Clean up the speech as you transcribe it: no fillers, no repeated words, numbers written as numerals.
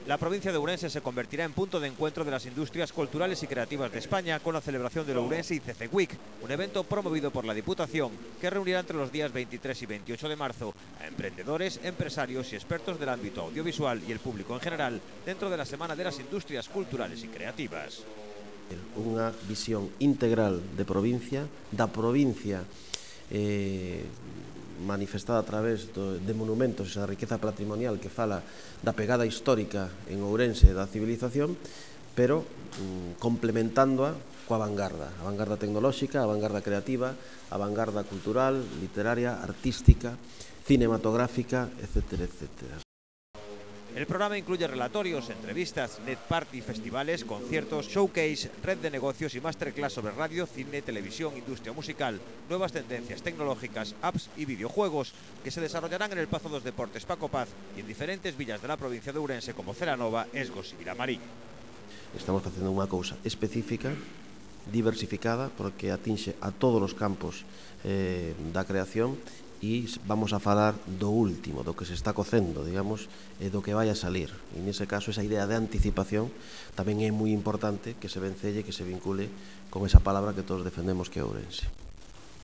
La provincia de Ourense se convertirá en punto de encuentro de las industrias culturales y creativas de España con la celebración del Ourense ICC Week, un evento promovido por la Diputación que reunirá entre los días 23 y 28 de marzo a emprendedores, empresarios y expertos del ámbito audiovisual y el público en general dentro de la Semana de las Industrias Culturales y Creativas. Unha visión integral de provincia, da provincia manifestada a través de monumentos, esa riqueza patrimonial que fala da pegada histórica en Ourense da civilización, pero complementándoa coa vanguarda, a vanguarda tecnolóxica, a vanguarda creativa, a vanguarda cultural, literaria, artística, cinematográfica, etcétera, etcétera. El programa incluye relatorios, entrevistas, net party, festivales, conciertos, showcase, red de negocios y masterclass sobre radio, cine, televisión, industria musical, nuevas tendencias tecnológicas, apps y videojuegos que se desarrollarán en el Pazo dos Deportes Paco Paz y en diferentes villas de la provincia de Ourense como Celanova, Esgos y Vilamarín. Estamos facendo unha cousa específica, diversificada, porque atinxe a todos os campos da creación e vamos a falar do último, do que se está cocendo, digamos, e do que vai a salir. E nese caso, esa idea de anticipación tamén é moi importante que se vencelle, que se vincule con esa palabra que todos defendemos que é Ourense.